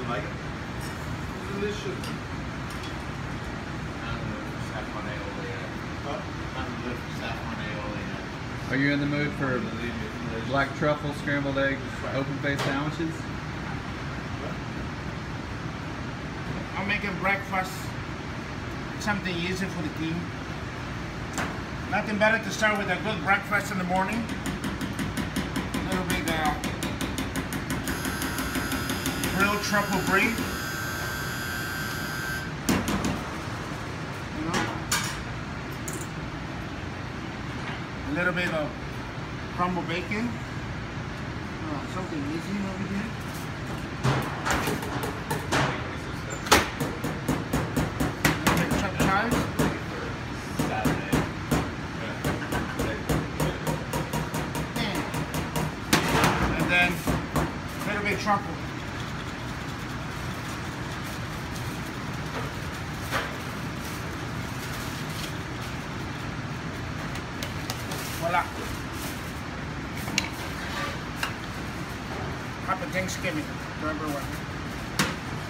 like it? Delicious. Are you in the mood for black truffle scrambled eggs, open-faced sandwiches? I'm making breakfast, something easy for the team. Nothing better to start with a good breakfast in the morning. A little bit grilled truffle brie. You know, a little bit of crumbled bacon. Something easy over here. Chopped chives. And then a little bit of truffle. Voila. Happy Thanksgiving to everyone.